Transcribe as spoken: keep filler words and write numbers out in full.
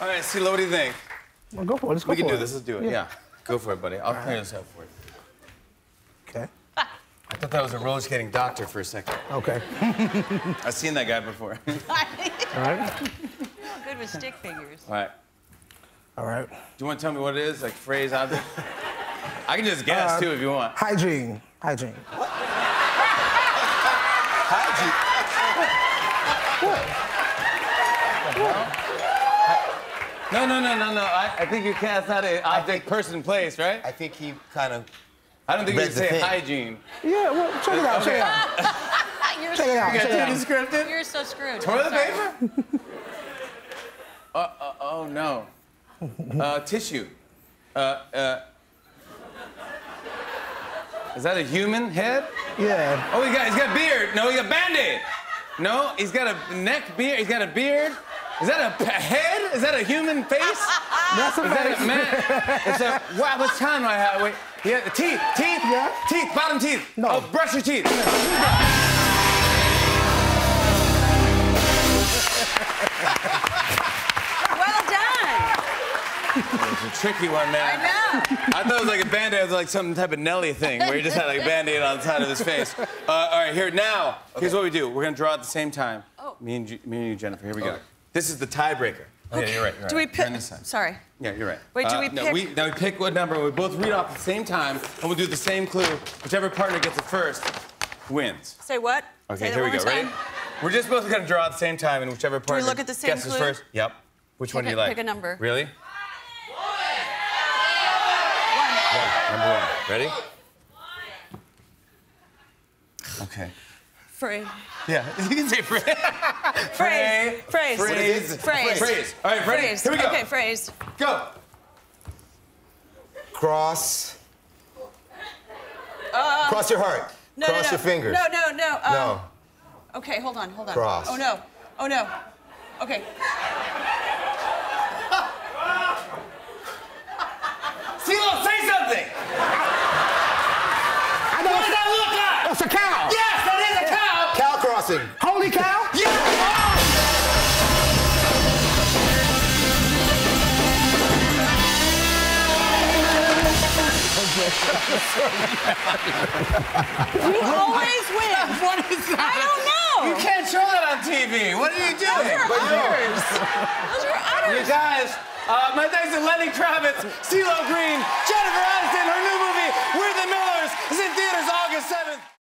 All right, CeeLo, what do you think? Well, go for it. Let's go we can for do it. this. Let's do it. Yeah. yeah. Go for it, buddy. I'll clear this up for you. Okay. I thought that was a roller skating doctor for a second. Okay. I've seen that guy before. All right. You're good with stick figures. All right. All right. Do you want to tell me what it is? Like phrase, object? I can just guess, Uh, too, if you want. Hygiene. Hygiene. Hygiene? No, no, no, no, no. I, I think you can't. It's not an object, person, place, right? I think he kind of. I don't think you read can the say thing. hygiene. Yeah, well, check it out. Okay. Check it out. You're Check it out. You Check got it out. too descriptive? You're so screwed. Toilet Sorry. paper? uh, uh, oh, no. Uh, tissue. Uh, uh. Is that a human head? Yeah. Oh, he got, he's got a beard. No, he got Band-Aid. No, he's got a neck beard. He's got a beard. Is that a p- head? Is that a human face? That's a Is that a man? It's a, wow, what time do I have? Wait, yeah, teeth, teeth, Yeah. teeth, bottom teeth. No. Oh, brush your teeth. Well done. It's a tricky one, man. I know. I thought it was like a Band-Aid. It was like some type of Nelly thing where he just had like a Band-Aid on the side of his face. Uh, all right, here, now, here's what we do. We're gonna draw at the same time. Oh. Me and, G- me and you, Jennifer, here we go. Okay. This is the tiebreaker. Oh, yeah, you're right, you're right. Do we Turn pick? this side. Sorry. Yeah, you're right. Wait, do Uh, we no, pick- We, now we pick what number, and we both read off at the same time, and we'll do the same clue. Whichever partner gets it first wins. Say what? Okay, Say here we that go. one more Ready? time. We're just both gonna draw at the same time, and whichever partner look at the same guesses clue? first. Yep. Which one do a- you like? pick a number. Really? One. Number one. Ready? Okay. Phrase. Yeah, you can say phrase. Phrase. Phrase. Phrase. Phrase. Phrase. All right, ready? Phrase. Here we go. Okay, phrase. Go. Cross. Uh, Cross your heart. No, Cross no, no. your fingers. No, no, no. Um, No. Okay, hold on, hold on. Cross. Oh no. Oh no. Okay. CeeLo, say something. I know. What does that look like? That's a cow. Yes, that is a cow. Cow crossing. Holy cow. You always win. What is that? I don't know. You can't show that on T V. What are you Those doing? are udders. Those are You udders. guys, uh, my thanks to Lenny Kravitz, CeeLo Green, Jennifer Aniston, her new movie, We're the Millers, is in theaters August seventh.